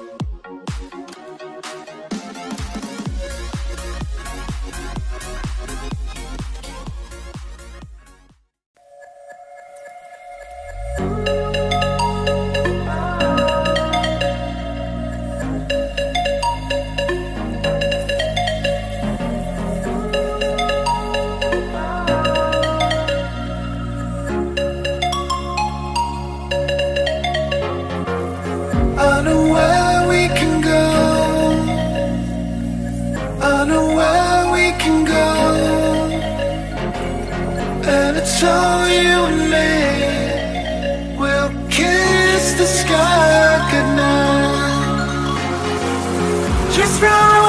I know where we can go. I know where we can go. And it's all you and me. We'll kiss the sky goodnight. Just run